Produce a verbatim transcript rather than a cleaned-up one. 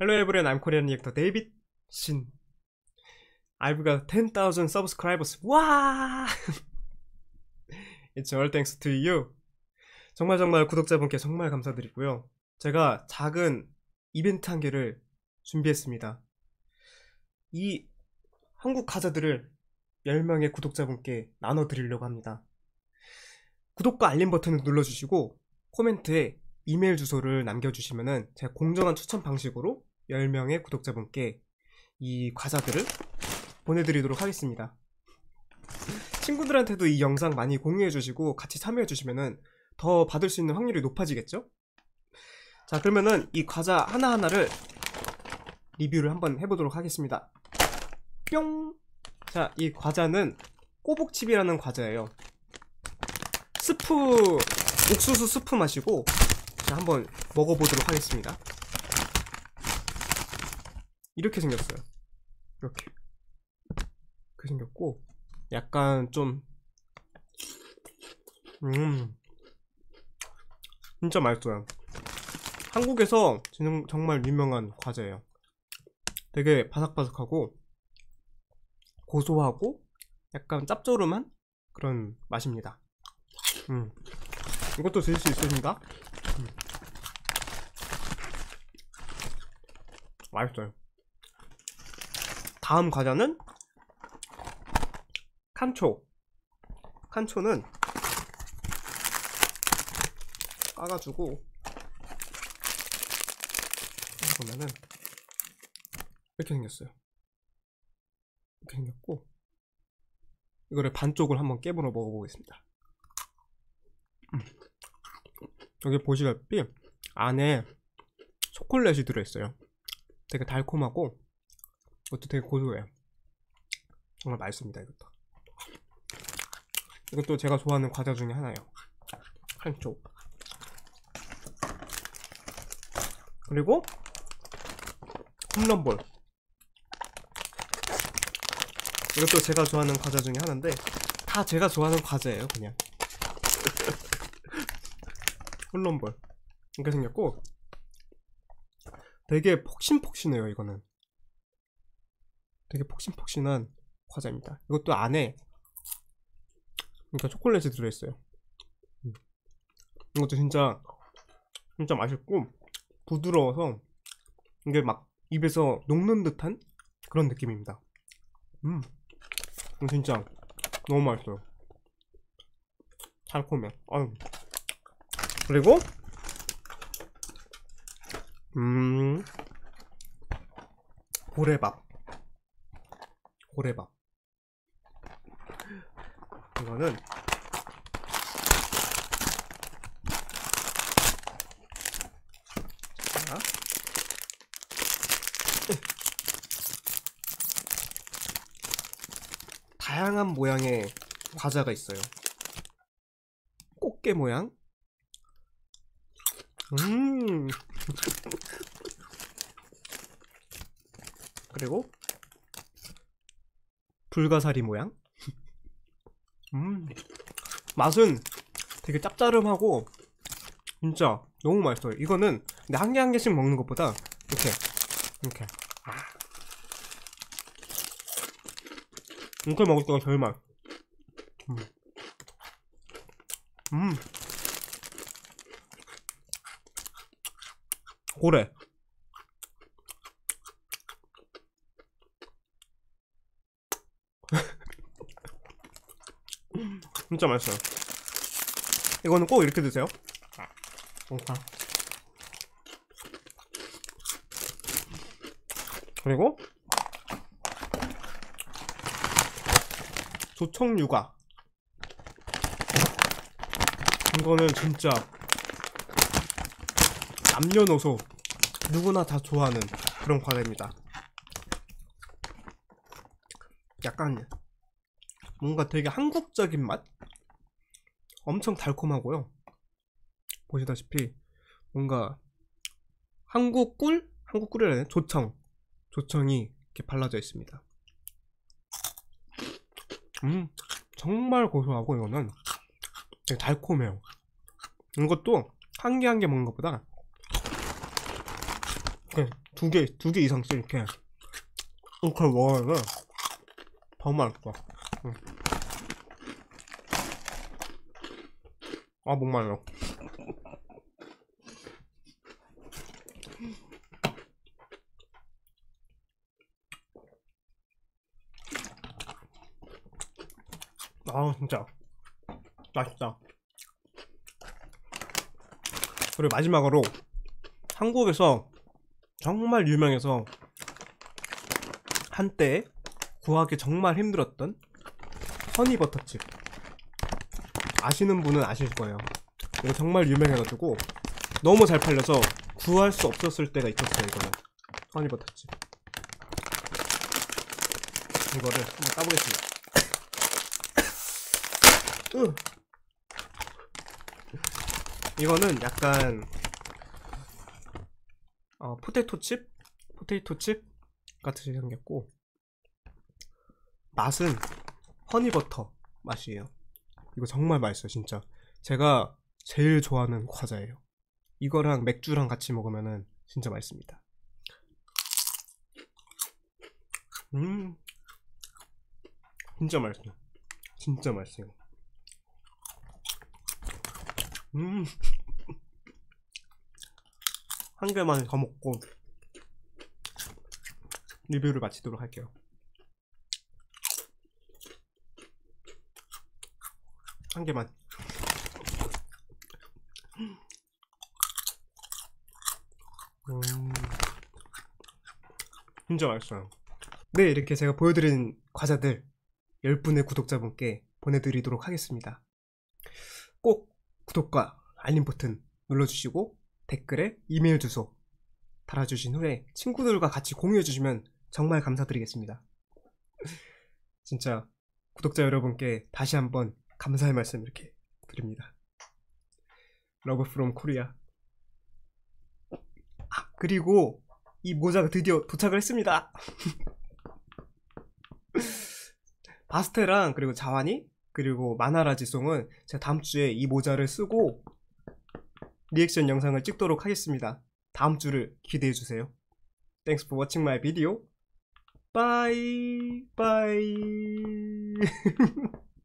Hello everyone, I'm Korean reactor David Shin. I've got ten thousand subscribers. 와! It's all thanks to you. 정말 정말 구독자분께 정말 감사드리고요. 제가 작은 이벤트 한 개를 준비했습니다. 이 한국 과자들을 열 명의 구독자분께 나눠드리려고 합니다. 구독과 알림 버튼을 눌러주시고 코멘트에 이메일 주소를 남겨주시면은 제가 공정한 추천 방식으로 열 명의 구독자분께 이 과자들을 보내드리도록 하겠습니다. 친구들한테도 이 영상 많이 공유해주시고 같이 참여해주시면은 더 받을 수 있는 확률이 높아지겠죠? 자, 그러면은 이 과자 하나하나를 리뷰를 한번 해보도록 하겠습니다. 뿅! 자, 이 과자는 꼬북칩이라는 과자예요. 스프, 옥수수 스프 맛이고, 자, 한번 먹어보도록 하겠습니다. 이렇게 생겼어요. 이렇게. 이렇게 생겼고, 약간 좀, 음, 진짜 맛있어요. 한국에서 정말 유명한 과자예요. 되게 바삭바삭하고, 고소하고, 약간 짭조름한 그런 맛입니다. 음. 이것도 드실 수 있습니다. 음. 맛있어요. 다음 과자는 칸초. 칸초는 까가지고 보면은 이렇게 생겼어요. 이렇게 생겼고, 이거를 반쪽을 한번 깨물어 먹어보겠습니다. 음. 여기 보시다시피 안에 초콜릿이 들어있어요. 되게 달콤하고 이것도 되게 고소해요. 정말 맛있습니다. 이것도 이것도 제가 좋아하는 과자 중에 하나예요. 칸초. 그리고 홈런볼. 이것도 제가 좋아하는 과자 중에 하나인데 다 제가 좋아하는 과자예요. 그냥 홈런볼 이렇게 생겼고 되게 폭신폭신해요. 이거는 되게 폭신폭신한 과자입니다. 이것도 안에 그러니까 초콜릿이 들어있어요. 이것도 진짜 진짜 맛있고 부드러워서 이게 막 입에서 녹는 듯한 그런 느낌입니다. 음, 진짜 너무 맛있어요. 달콤해. 아유. 그리고 음 고래밥. 고래밥. 이거는 자, 다양한 모양의 과자가 있어요. 꽃게 모양. 음. 그리고 불가사리 모양. 음. 맛은 되게 짭짤하고 진짜 너무 맛있어요. 이거는 근데 한 개 한 개씩 먹는 것보다 이렇게 이렇게 아. 이렇게 먹을 때가 제일 맛. 음. 음. 고래. 진짜 맛있어요. 이거는 꼭 이렇게 드세요. 그리고 조청유과. 이거는 진짜 남녀노소 누구나 다 좋아하는 그런 과자입니다. 약간 뭔가 되게 한국적인 맛? 엄청 달콤하고요. 보시다시피 뭔가 한국 꿀? 한국 꿀이라네. 조청. 조청이 이렇게 발라져 있습니다. 음, 정말 고소하고 이거는 되게 달콤해요. 이것도 한 개 한 개 먹는 것보다 두 개, 두 개 이상씩 이렇게 이렇게 먹으면 더 맛있어. 응. 아, 목말라. 아, 진짜 맛있다. 그리고 마지막으로 한국에서 정말 유명해서 한때 구하기 정말 힘들었던 허니버터칩, 아시는 분은 아실 거예요. 이거 정말 유명해가지고 너무 잘 팔려서 구할 수 없었을 때가 있었어요. 이거는 허니버터칩. 이거를 한번 따보겠습니다. 으. 이거는 약간 어, 포테이토칩? 포테이토칩 같이 생겼고, 맛은 허니버터 맛이에요. 이거 정말 맛있어요. 진짜 제가 제일 좋아하는 과자예요. 이거랑 맥주랑 같이 먹으면은 진짜 맛있습니다. 음 진짜 맛있어요. 진짜 맛있어요. 음 한 개만 더 먹고 리뷰를 마치도록 할게요. 한 개만. 음, 진짜 맛있어요. 네, 이렇게 제가 보여드린 과자들 열 분의 구독자분께 보내드리도록 하겠습니다. 꼭 구독과 알림 버튼 눌러주시고 댓글에 이메일 주소 달아주신 후에 친구들과 같이 공유해주시면 정말 감사드리겠습니다. 진짜 구독자 여러분께 다시 한번 감사의 말씀 이렇게 드립니다. 러브 프롬 코리아. 아, 그리고 이 모자가 드디어 도착을 했습니다. 바스테랑 그리고 자완이 그리고 마나라지송은 제가 다음주에 이 모자를 쓰고 리액션 영상을 찍도록 하겠습니다. 다음주를 기대해주세요. Thanks for watching my video. Bye bye.